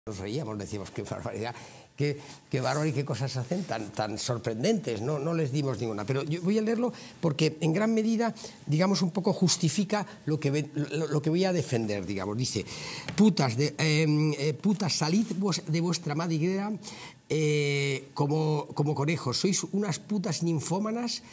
Nos reíamos, decíamos, qué barbaridad, qué bárbaro y qué cosas hacen tan sorprendentes, no les dimos ninguna. Pero yo voy a leerlo porque en gran medida, digamos, un poco justifica lo que voy a defender, digamos. Dice, putas, salid de vuestra madriguera como conejos, sois unas putas ninfómanas,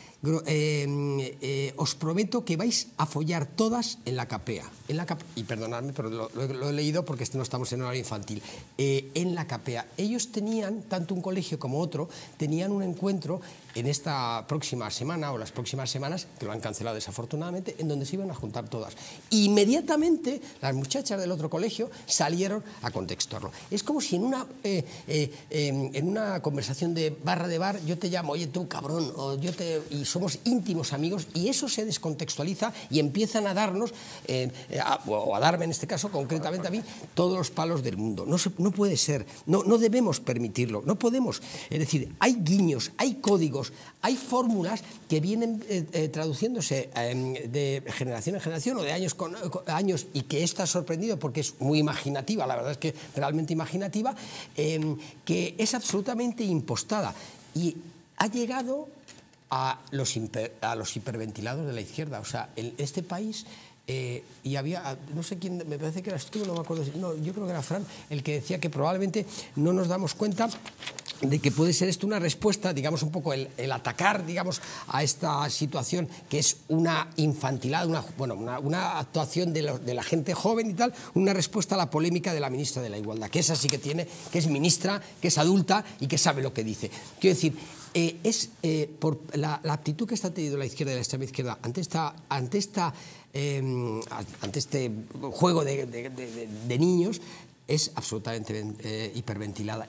os prometo que vais a follar todas en la capea. Y perdonadme, pero lo he leído porque no estamos en horario infantil. En la capea. Ellos tenían, tanto un colegio como otro, tenían un encuentro en esta próxima semana o las próximas semanas, que lo han cancelado desafortunadamente, en donde se iban a juntar todas. Inmediatamente las muchachas del otro colegio salieron a contextuarlo. Es como si en una conversación de bar yo te llamo, oye tú cabrón, y somos íntimos amigos, y eso se descontextualiza y empiezan a darnos, o a darme en este caso concretamente a mí, todos los palos del mundo. No puede ser, no debemos permitirlo, no podemos. Es decir, hay guiños, hay códigos, hay fórmulas que vienen traduciéndose de generación en generación o de años con años, y que está sorprendido porque es muy imaginativa, la verdad es que realmente imaginativa, que es absolutamente impostada y ha llegado a los hiperventilados de la izquierda. O sea, en este país, y había, no sé quién, me parece que eras tú, no me acuerdo, no, yo creo que era Fran, el que decía que probablemente no nos damos cuenta de que puede ser esto una respuesta, digamos, un poco el atacar, digamos, a esta situación que es una infantilada, una actuación de la gente joven y tal, una respuesta a la polémica de la ministra de la Igualdad, que esa sí que tiene, que es ministra, que es adulta y que sabe lo que dice. Quiero decir, por la actitud que está teniendo la izquierda y la extrema izquierda ante este juego de niños, es absolutamente hiperventilada.